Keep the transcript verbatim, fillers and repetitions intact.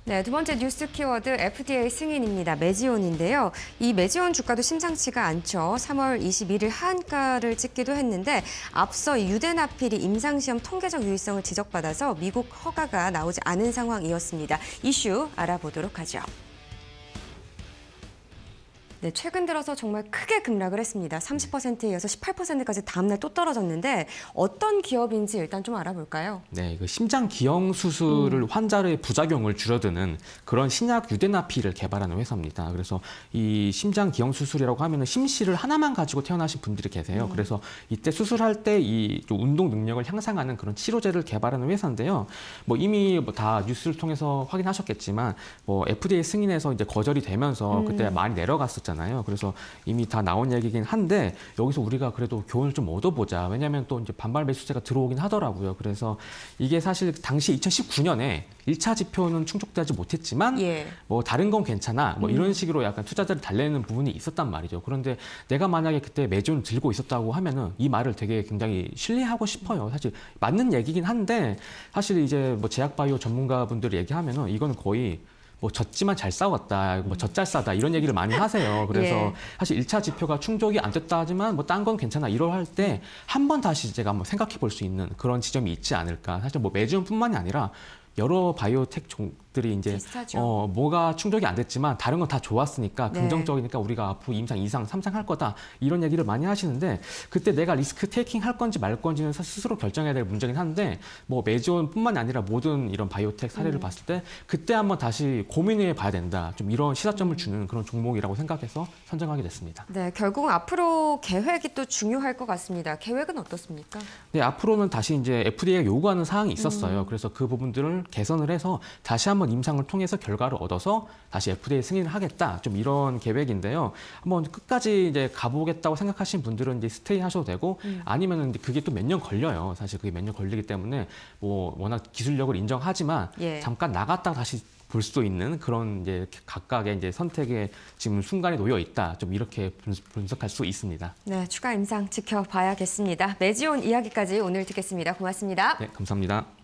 네, 두 번째 뉴스 키워드 에프디에이 승인입니다. 메지온인데요. 이 메지온 주가도 심상치가 않죠. 삼월 이십일일 하한가를 찍기도 했는데 앞서 유대나필이 임상시험 통계적 유의성을 지적받아서 미국 허가가 나오지 않은 상황이었습니다. 이슈 알아보도록 하죠. 네, 최근 들어서 정말 크게 급락을 했습니다. 삼십 퍼센트에 이어서 십팔 퍼센트까지 다음날 또 떨어졌는데 어떤 기업인지 일단 좀 알아볼까요? 네, 그 심장 기형 수술을 음. 환자의 부작용을 줄여드는 그런 신약 유대나필을 개발하는 회사입니다. 그래서 이 심장 기형 수술이라고 하면은 심실을 하나만 가지고 태어나신 분들이 계세요. 음. 그래서 이때 수술할 때 이 운동 능력을 향상하는 그런 치료제를 개발하는 회사인데요. 뭐 이미 뭐 다 뉴스를 통해서 확인하셨겠지만 뭐 에프디에이 승인해서 이제 거절이 되면서 음. 그때 많이 내려갔었잖아요. 그래서 이미 다 나온 얘기긴 한데 여기서 우리가 그래도 교훈을 좀 얻어보자. 왜냐하면 또 이제 반발 매수세가 들어오긴 하더라고요. 그래서 이게 사실 당시 이천십구년에 일 차 지표는 충족되지 못했지만 예. 뭐 다른 건 괜찮아. 뭐 이런 식으로 약간 투자자를 달래는 부분이 있었단 말이죠. 그런데 내가 만약에 그때 메지온을 들고 있었다고 하면은 이 말을 되게 굉장히 신뢰하고 싶어요. 사실 맞는 얘기긴 한데 사실 이제 뭐 제약바이오 전문가분들이 얘기하면은 이거는 거의 뭐 졌지만 잘 싸웠다, 뭐 젖잘 싸다 이런 얘기를 많이 하세요. 그래서 예. 사실 일 차 지표가 충족이 안 됐다 하지만 뭐 딴 건 괜찮아 이럴 때 한 번 다시 제가 한번 생각해 볼 수 있는 그런 지점이 있지 않을까. 사실 뭐 메지온뿐만이 아니라 여러 바이오텍 종들이 이제 비슷하죠. 어 뭐가 충족이 안 됐지만 다른 건 다 좋았으니까 네. 긍정적이니까 우리가 앞으로 임상, 이상, 삼상 할 거다 이런 얘기를 많이 하시는데 그때 내가 리스크 테이킹 할 건지 말 건지는 스스로 결정해야 될 문제긴 한데 뭐 메지온뿐만이 아니라 모든 이런 바이오텍 사례를 음. 봤을 때 그때 한번 다시 고민해 봐야 된다. 좀 이런 시사점을 주는 그런 종목이라고 생각해서 선정하게 됐습니다. 네, 결국 앞으로 계획이 또 중요할 것 같습니다. 계획은 어떻습니까? 네, 앞으로는 다시 이제 에프디에이가 요구하는 사항이 있었어요. 음. 그래서 그 부분들을 개선을 해서 다시 한번 임상을 통해서 결과를 얻어서 다시 에프디에이 승인을 하겠다. 좀 이런 계획인데요. 한번 끝까지 이제 가보겠다고 생각하신 분들은 이제 스테이 하셔도 되고 음. 아니면은 그게 또 몇 년 걸려요. 사실 그게 몇 년 걸리기 때문에 뭐 워낙 기술력을 인정하지만 예. 잠깐 나갔다가 다시 볼 수도 있는 그런 이제 각각의 이제 선택의 지금 순간에 놓여 있다. 좀 이렇게 분석할 수 있습니다. 네, 추가 임상 지켜봐야겠습니다. 메지온 이야기까지 오늘 듣겠습니다. 고맙습니다. 네, 감사합니다.